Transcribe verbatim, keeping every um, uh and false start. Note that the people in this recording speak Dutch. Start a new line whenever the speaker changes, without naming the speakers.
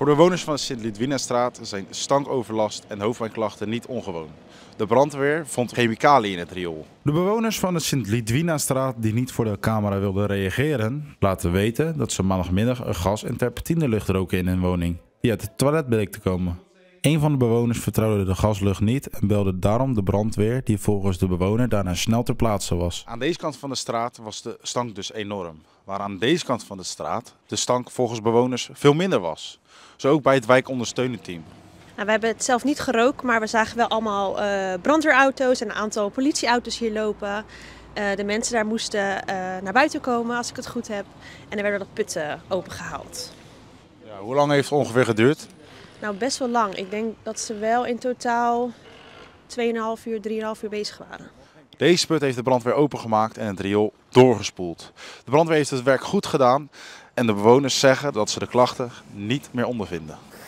Voor de bewoners van de Sint-Lidwinastraat zijn stankoverlast en hoofdpijnklachten niet ongewoon. De brandweer vond chemicaliën in het riool. De bewoners van de Sint-Lidwinastraat die niet voor de camera wilden reageren, laten weten dat ze maandagmiddag een gas- en terpentinelucht roken in hun woning, die uit het toilet bleek te komen. Een van de bewoners vertrouwde de gaslucht niet en belde daarom de brandweer, die volgens de bewoner daarna snel ter plaatse was. Aan deze kant van de straat was de stank dus enorm, waar aan deze kant van de straat de stank volgens bewoners veel minder was. Zo ook bij het wijkondersteunend team.
Nou, we hebben het zelf niet gerookt, maar we zagen wel allemaal uh, brandweerauto's en een aantal politieauto's hier lopen. Uh, de mensen daar moesten uh, naar buiten komen, als ik het goed heb. En er werden wat putten opengehaald.
Ja, hoe lang heeft het ongeveer geduurd?
Nou, best wel lang. Ik denk dat ze wel in totaal tweeënhalf uur, drieënhalf uur bezig waren.
Deze put heeft de brandweer opengemaakt en het riool doorgespoeld. De brandweer heeft het werk goed gedaan en de bewoners zeggen dat ze de klachten niet meer ondervinden.